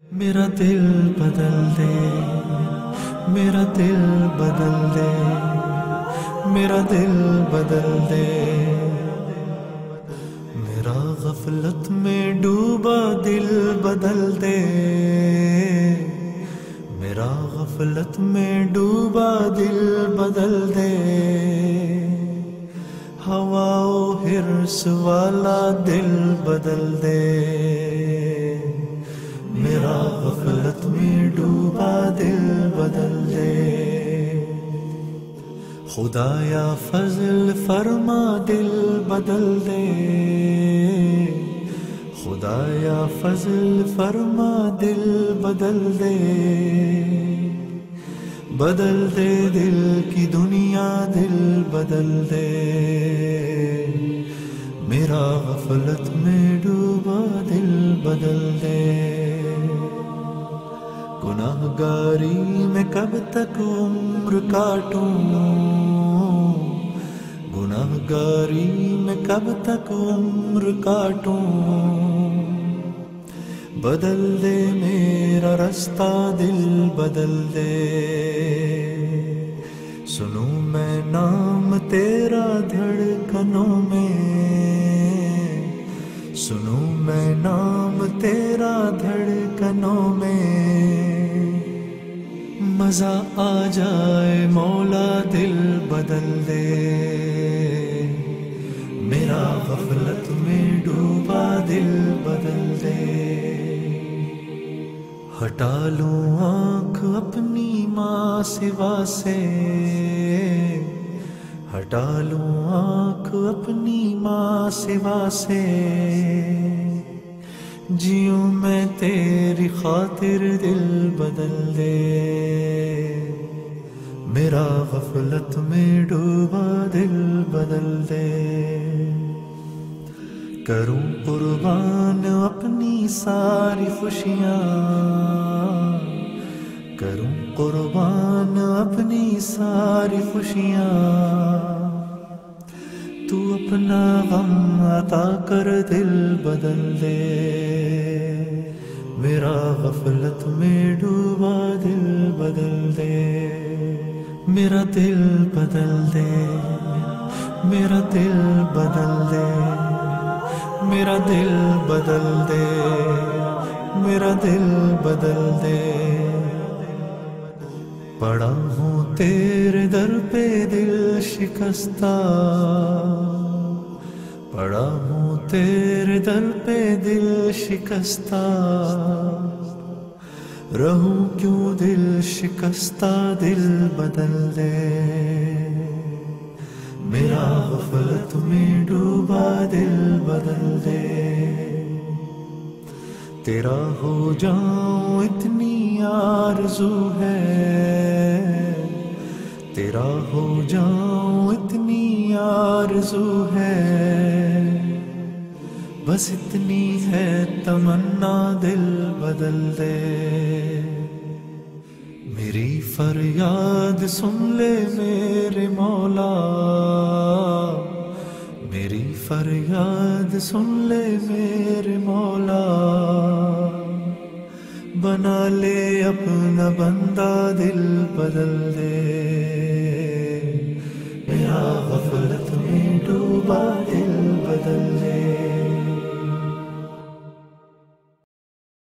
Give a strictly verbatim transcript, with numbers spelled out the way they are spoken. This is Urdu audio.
میرا دل بدل دے، میرا دل بدل دے، میرا دل بدل دے، میرا غفلت میں ڈوبا دل بدل دے، میرا غفلت میں ڈوبا دل بدل دے، ہوا و حرص والا دل بدل دے، میرا غفلت میں ڈوبا دل بدل دے، خدایا فضل فرما دل بدل دے، خدایا فضل فرما دل بدل دے، بدل دے دل کی دنیا دل بدل دے، میرا غفلت میں ڈوبا دل بدل دے، گناہ گاری میں کب تک عمر کاٹوں، گناہ گاری میں کب تک عمر کاٹوں، بدل دے میرا رستہ دل بدل دے، سنوں میں نام تیرا دھڑکنوں میں، سنوں میں نام تیرا دھڑکنوں میں، مزہ آ جائے مولا دل بدل دے، میرا غفلت میں ڈوبا دل بدل دے، ہٹا لوں آنکھ اپنی ماں سوا سے، ہٹا لوں آنکھ اپنی ماں سوا سے، جیوں میں تیری خاطر دل بدل دے، میرا غفلت میں ڈوبا دل بدل دے، کروں قربان اپنی ساری خوشیاں، کروں قربان اپنی ساری خوشیاں، تو اپنا غم عطا کر دل بدل دے، میرا غفلت میں ڈوبا دل بدل دے، میرا دل بدل دے، میرا دل بدل دے، میرا دل بدل دے، میرا دل بدل دے، پڑا ہوں تیرے در پہ دل شکستہ، پڑا ہوں تیرے در پہ دل شکستہ، رہوں کیوں دل شکستہ دل بدل دے، میرا غفلت میں ڈوبا دل بدل دے، تیرا ہو جاؤں اتنی آرزو ہے، تیرا ہو جاؤں اتنی آرزو ہے، بس اتنی ہے تمنا دل بدل دے، میری فریاد سن لے میرے مولا، میری فریاد سن لے میرے مولا، بنا لے اپنا بندہ دل بدل دے، میرا غفلت میں ڈوبا دل بدل دے۔